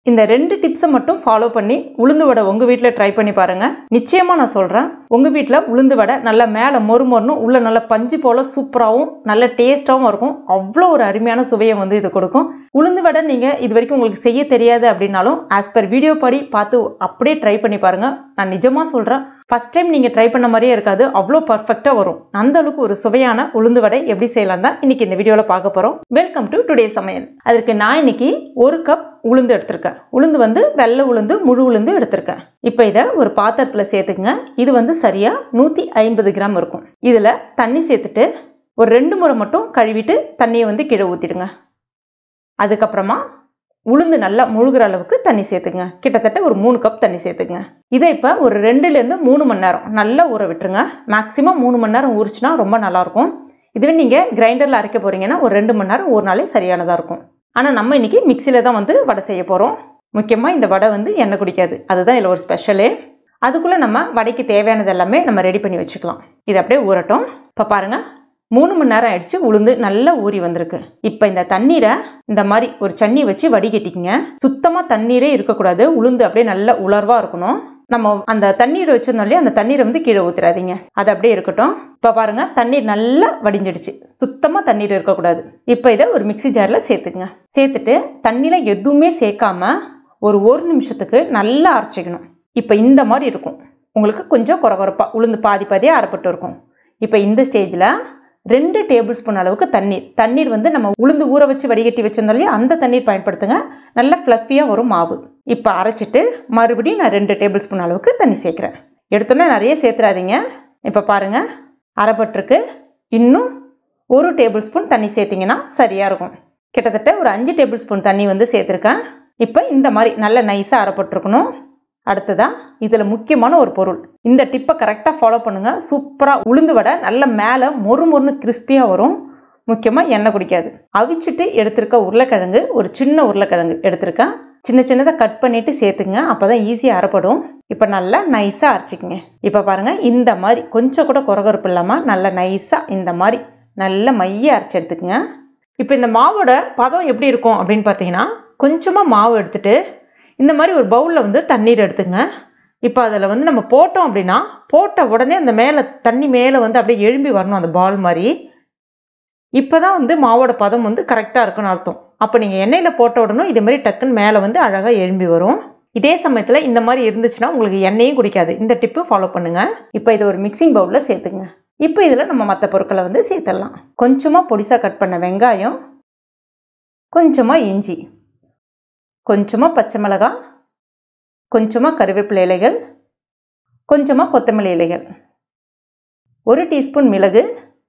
இந்த ரெண்டு டிப்ஸை மட்டும் ஃபாலோ பண்ணி உளுந்து வடை உங்கள் வீட்டில் ட்ரை பண்ணி பாருங்கள். நிச்சயமாக நான் சொல்கிறேன், உங்கள் வீட்டில் உளுந்து வடை நல்லா மேலே மொறுமொறுன்னு உள்ள நல்லா பஞ்சு போல் சூப்பராகவும் நல்ல டேஸ்ட்டாகவும் இருக்கும். அவ்வளோ ஒரு அருமையான சுவையை வந்து இது கொடுக்கும். உளுந்து வடை நீங்கள் இது வரைக்கும் உங்களுக்கு செய்ய தெரியாது அப்படின்னாலும் ஆஸ் பர் வீடியோ படி பார்த்து அப்படியே ட்ரை பண்ணி பாருங்கள். நான் நிஜமாக சொல்கிறேன், ஃபஸ்ட் டைம் நீங்கள் ட்ரை பண்ண மாதிரியே இருக்காது, அவ்வளோ பர்ஃபெக்டாக வரும். அந்த அளவுக்கு ஒரு சுவையான உளுந்து வடை எப்படி செய்யலாம் தான் இன்னைக்கு இந்த வீடியோவில் பார்க்க போகிறோம். வெல்கம் டு டுடே சமையல். அதற்கு நான் இன்னைக்கு 1 கப் உளுந்து எடுத்திருக்கேன். உளுந்து வந்து வெள்ளை உளுந்து, முழு உளுந்து எடுத்திருக்கேன். இப்போ இதை ஒரு பாத்திரத்தில் சேர்த்துக்குங்க. இது வந்து சரியாக 150 கிராம் இருக்கும். இதில் தண்ணி சேர்த்துட்டு ஒரு 2 முறை மட்டும் கழுவிட்டு தண்ணியை வந்து கீழே ஊற்றிடுங்க. அதுக்கப்புறமா உளுந்து நல்லா முழுகிற அளவுக்கு தண்ணி சேர்த்துங்க. கிட்டத்தட்ட ஒரு 3 கப் தண்ணி சேர்த்துங்க. இதை இப்போ ஒரு 2லேருந்து 3 மணி நேரம் நல்லா ஊற விட்டுருங்க. மேக்ஸிமம் 3 மணி நேரம் ஊறிச்சுன்னா ரொம்ப நல்லாயிருக்கும். இதுவே நீங்கள் கிரைண்டரில் அரைக்க போகிறீங்கன்னா ஒரு 2 மணி நேரம் ஊறினாலே சரியானதாக இருக்கும். ஆனால் நம்ம இன்றைக்கி மிக்சியில் தான் வந்து வடை செய்ய போகிறோம். முக்கியமாக இந்த வடை வந்து எண்ணெய் குடிக்காது, அதுதான் இதில் ஒரு ஸ்பெஷலே. அதுக்குள்ளே நம்ம வடைக்கு தேவையானது எல்லாமே நம்ம ரெடி பண்ணி வச்சுக்கலாம். இது அப்படியே ஊறட்டும். இப்போ பாருங்கள், 3 மணி நேரம் ஆயிடுச்சு. உளுந்து நல்லா ஊறி வந்திருக்கு. இப்போ இந்த தண்ணீரை இந்த மாதிரி ஒரு சன்னி வச்சு வடிகட்டிக்கிங்க. சுத்தமாக தண்ணீரே இருக்கக்கூடாது, உளுந்து அப்படியே நல்ல உலர்வாக இருக்கணும். நம்ம அந்த தண்ணீரை வச்சிருந்தோம் இல்லையா, அந்த தண்ணீரை வந்து கீழே ஊற்றிடாதீங்க, அது அப்படியே இருக்கட்டும். இப்போ பாருங்க, தண்ணீர் நல்லா வடிஞ்சிடுச்சு, சுத்தமாக தண்ணீர் இருக்கக்கூடாது. இப்போ இதை ஒரு மிக்சி ஜாரில் சேர்த்துக்குங்க. சேர்த்துட்டு தண்ணியில் எதுவுமே சேர்க்காம ஒரு 1 நிமிஷத்துக்கு நல்லா அரைச்சிக்கணும். இப்போ இந்த மாதிரி இருக்கும், உங்களுக்கு கொஞ்சம் குறகுறப்பாக உளுந்து பாதி பாதியாக அரைப்பட்டு இருக்கும். இப்போ இந்த ஸ்டேஜில் 2 டேபிள் ஸ்பூன் அளவுக்கு தண்ணீர் வந்து நம்ம உளுந்து ஊற வச்சு வடிகட்டி வச்சிருந்தோம் இல்லையா, அந்த தண்ணீர் பயன்படுத்துங்க. நல்லா ஃப்ளஃபியாக வரும் மாவு. இப்போ அரைச்சிட்டு மறுபடியும் நான் 2 டேபிள் ஸ்பூன் அளவுக்கு தண்ணி சேர்க்குறேன். எடுத்தோன்னே நிறைய சேர்த்துறாதீங்க. இப்போ பாருங்கள், அரைப்பட்டிருக்கு. இன்னும் 1 டேபிள் ஸ்பூன் தண்ணி சேர்த்திங்கன்னா சரியாக இருக்கும். கிட்டத்தட்ட ஒரு 5 டேபிள் ஸ்பூன் தண்ணி வந்து சேர்த்துருக்கேன். இப்போ இந்த மாதிரி நல்ல நைஸாக அரைப்பட்டிருக்கணும். அடுத்ததான் இதில் முக்கியமான ஒரு பொருள், இந்த டிப்பை கரெக்டாக ஃபாலோ பண்ணுங்கள். சூப்பராக உளுந்து வடை நல்ல மேலே மொறுமொறுன்னு கிறிஸ்பியாக வரும். முக்கியமாக எண்ணெய் குடிக்காது. அவிச்சிட்டு எடுத்திருக்க உருளைக்கிழங்கு, ஒரு சின்ன உருளைக்கிழங்கு எடுத்திருக்கேன். சின்ன சின்னதாக கட் பண்ணிவிட்டு சேர்த்துங்க, அப்போ தான் ஈஸியாக அரைப்படும். இப்போ நல்லா நைஸாக அரைச்சிக்கங்க. இப்போ பாருங்கள், இந்த மாதிரி கொஞ்சம் கூட குறகுறப்பு இல்லாமல் நல்லா நைஸாக இந்த மாதிரி நல்ல மைய அரைச்சி எடுத்துக்கங்க. இப்போ இந்த மாவோட பதம் எப்படி இருக்கும் அப்படின்னு பார்த்தீங்கன்னா, கொஞ்சமாக மாவு எடுத்துகிட்டு இந்த மாதிரி ஒரு பவுலில் வந்து தண்ணீர் எடுத்துங்க. இப்போ அதில் வந்து நம்ம போட்டோம் அப்படின்னா, போட்ட உடனே அந்த மேலே தண்ணி மேலே வந்து அப்படியே எழும்பி வரணும், அந்த பால் மாதிரி. இப்போ தான் வந்து மாவோட பதம் வந்து கரெக்டாக இருக்குன்னு அர்த்தம். அப்போ நீங்கள் எண்ணெயில் போட்ட உடனே இதே மாதிரி டக்குன்னு மேலே வந்து அழகாக எழும்பி வரும். இதே சமயத்தில் இந்த மாதிரி இருந்துச்சுன்னா உங்களுக்கு எண்ணெயும் குடிக்காது. இந்த டிப்பு ஃபாலோ பண்ணுங்கள். இப்போ இதை ஒரு மிக்சிங் பவுலில் சேர்த்துங்க. இப்போ இதில் நம்ம மற்ற பொருட்களை வந்து சேர்த்துடலாம். கொஞ்சமாக பொடிசாக கட் பண்ண வெங்காயம், கொஞ்சமாக இஞ்சி, கொஞ்சமாக பச்சை மிளகாய், கொஞ்சமாக கருவேப்பிலை இலைகள், கொஞ்சமாக கொத்தமல்லி இலைகள், 1 டீஸ்பூன் மிளகு,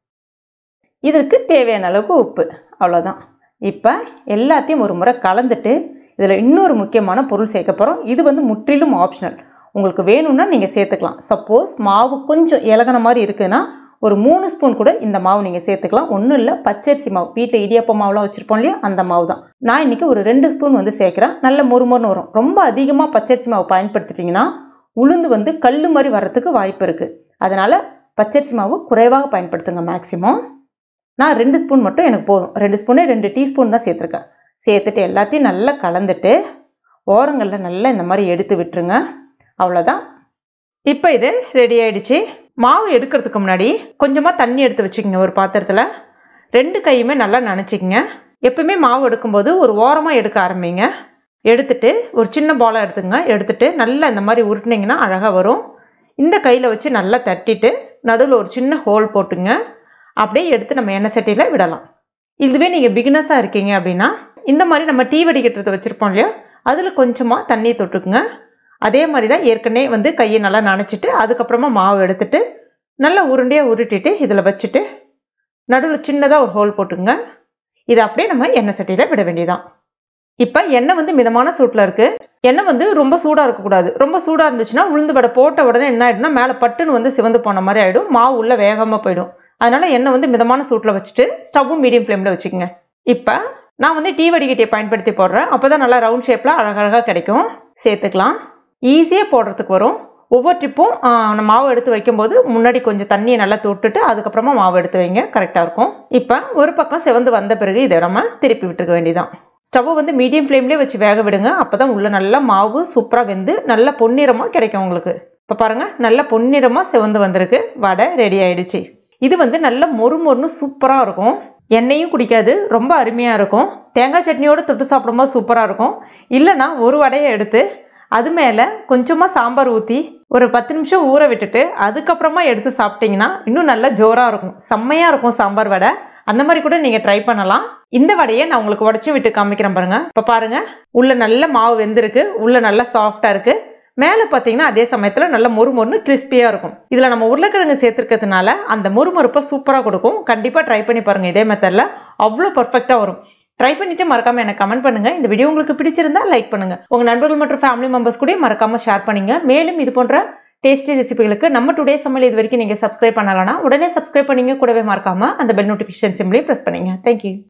இதற்கு தேவையான அளவுக்கு உப்பு, அவ்வளோதான். இப்போ எல்லாத்தையும் ஒரு முறை கலந்துட்டு இதில் இன்னொரு முக்கியமான பொருள் சேர்க்க போகிறோம். இது வந்து முற்றிலும் ஆப்ஷனல், உங்களுக்கு வேணும்னா நீங்கள் சேர்த்துக்கலாம். சப்போஸ் மாவு கொஞ்சம் இலகுன மாதிரி இருக்குதுன்னா ஒரு 3 ஸ்பூன் கூட இந்த மாவு நீங்கள் சேர்த்துக்கலாம். ஒன்றும் இல்லை, பச்சரிசி மாவு, வீட்டில் இடியாப்ப மாவுலாம் வச்சுருப்போம் இல்லையா, அந்த மாவு தான். நான் இன்றைக்கி ஒரு 2 ஸ்பூன் வந்து சேர்க்குறேன். நல்ல மொறுமொறுன்னு வரும். ரொம்ப அதிகமாக பச்சரிசி மாவு பயன்படுத்திட்டிங்கன்னா உளுந்து வந்து கல் மாதிரி வர்றதுக்கு வாய்ப்பு இருக்குது. அதனால் பச்சரிசி மாவு குறைவாக பயன்படுத்துங்க மேக்ஸிமம். நான் 2 ஸ்பூன் மட்டும் எனக்கு போதும். 2 ஸ்பூனே 2 டீஸ்பூன் தான் சேர்த்துருக்கேன். சேர்த்துட்டு எல்லாத்தையும் நல்லா கலந்துட்டு ஓரங்களில் நல்லா இந்த மாதிரி எடுத்து விட்டுருங்க. அவ்வளோதான். இப்போ இது ரெடி ஆகிடுச்சு. மாவு எடுக்கிறதுக்கு முன்னாடி கொஞ்சமாக தண்ணி எடுத்து வச்சுக்கோங்க ஒரு பாத்திரத்தில். 2 கையுமே நல்லா நனைச்சிக்கங்க. எப்பவுமே மாவு எடுக்கும்போது ஒரு ஓரமாக எடுக்க ஆரம்பிங்க. எடுத்துட்டு ஒரு சின்ன பாலாக எடுத்துங்க. எடுத்துட்டு நல்லா இந்த மாதிரி உருட்டினீங்கன்னா அழகாக வரும். இந்த கையில் வச்சு நல்லா தட்டிட்டு நடுவில் ஒரு சின்ன ஹோல் போட்டுங்க. அப்படியே எடுத்து நம்ம எண்ணெய் சட்டியில் விடலாம். இதுவே நீங்கள் பிகினர்ஸாக இருக்கீங்க அப்படின்னா இந்த மாதிரி நம்ம டீ வடிகட்டுறது வச்சுருப்போம் இல்லையா, அதில் கொஞ்சமாக தண்ணி தொட்டுக்குங்க. அதே மாதிரி தான் ஏற்கனவே வந்து கையை நல்லா நனைச்சிட்டு அதுக்கப்புறமா மாவு எடுத்துட்டு நல்லா உருண்டையாக உருட்டிட்டு இதில் வச்சுட்டு நடுவில் சின்னதாக ஒரு ஹோல் போட்டுங்க. இதை அப்படியே நம்ம எண்ணெய் சட்டியில் விட வேண்டியதான். இப்போ எண்ணெய் வந்து மிதமான சூட்டில் இருக்குது. எண்ணெய் வந்து ரொம்ப சூடாக இருக்கக்கூடாது. ரொம்ப சூடாக இருந்துச்சுன்னா உளுந்து வடை போட்ட உடனே என்ன ஆகிடும்னா மேலே பட்டுன்னு வந்து சிவந்து போன மாதிரி ஆகிடும், மாவு உள்ளே வேகாமல் போயிடும். அதனால் எண்ணெய் வந்து மிதமான சூட்டில் வச்சுட்டு ஸ்டவ்வும் மீடியம் ஃப்ளேமில் வச்சுக்கோங்க. இப்போ நான் வந்து டீ வடிகட்டியை பயன்படுத்தி போடுறேன். அப்போ தான் நல்லா ரவுண்ட் ஷேப்பில் அழகழகாக கிடைக்கும். சேர்த்துக்கலாம். ஈஸியாக போடுறதுக்கு வரும். ஒவ்வொரு ட்ரிப்பும் மாவு எடுத்து வைக்கும்போது முன்னாடி கொஞ்சம் தண்ணியை நல்லா தொட்டுட்டு அதுக்கப்புறமா மாவு எடுத்து வைங்க, கரெக்டாக இருக்கும். இப்போ ஒரு பக்கம் சிவந்து வந்த பிறகு இதை நம்ம திருப்பி விட்டுருக்க வேண்டியதான். ஸ்டவ் வந்து மீடியம் ஃப்ளேம்லேயே வச்சு வேக விடுங்க. அப்போ தான் உள்ள நல்லா மாவு சூப்பராக வெந்து நல்ல பொன்னிறமாக கிடைக்கும் உங்களுக்கு. இப்போ பாருங்கள், நல்ல பொன்னிறமாக சிவந்து வந்திருக்கு. வடை ரெடி ஆயிடுச்சு. இது வந்து நல்ல மொறுமொறுன்னு சூப்பராக இருக்கும். எண்ணெயும் குடிக்காது, ரொம்ப அருமையாக இருக்கும். தேங்காய் சட்னியோடு தொட்டு சாப்பிடும்போது சூப்பராக இருக்கும். இல்லைனா ஒரு வடையை எடுத்து அது மேலே கொஞ்சமாக சாம்பார் ஊற்றி ஒரு 10 நிமிஷம் ஊற விட்டுட்டு அதுக்கப்புறமா எடுத்து சாப்பிட்டிங்கன்னா இன்னும் நல்லா ஜோராக இருக்கும். செம்மையாக இருக்கும் சாம்பார் வடை. அந்த மாதிரி கூட நீங்கள் ட்ரை பண்ணலாம். இந்த வடையை நான் உங்களுக்கு உடச்சி விட்டு காமிக்கிறேன் பாருங்கள். இப்போ பாருங்கள், உள்ள நல்ல மாவு வெந்திருக்கு, உள்ள நல்லா சாஃப்டாக இருக்குது. மேலே பார்த்தீங்கன்னா அதே சமயத்தில் நல்ல மொறுமொறுன்னு கிறிஸ்பியாக இருக்கும். இதில் நம்ம உருளைக்கிழங்கு சேர்த்துருக்கிறதுனால அந்த மொறுமொறுப்பை சூப்பராக கொடுக்கும். கண்டிப்பாக ட்ரை பண்ணி பாருங்கள். இதே மெத்தடில் அவ்வளோ பர்ஃபெக்டாக வரும். ட்ரை பண்ணிவிட்டு மறக்காமல் எனக்கு கமெண்ட் பண்ணுங்கள். இந்த வீடியோ உங்களுக்கு பிடிச்சிருந்தா லைக் பண்ணுங்கள். உங்கள் நண்பர்கள் மற்றும் ஃபேமிலி மெம்பர்ஸ் கூட மறக்காமல் ஷேர் பண்ணுங்க. மேலும் இது போன்ற டேஸ்டி ரெசிபிகளுக்கு நம்ம டுடே சமையல் இது வரைக்கும் நீங்கள் சப்ஸ்கிரைப் பண்ணலன்னா உடனே சப்ஸ்கிரைப் பண்ணிங்க. கூடவே மறக்காமல் அந்த பெல் நோட்டிஃபிகேஷன் சிம்லையும் ப்ரெஸ் பண்ணுங்க. தேங்க்யூ.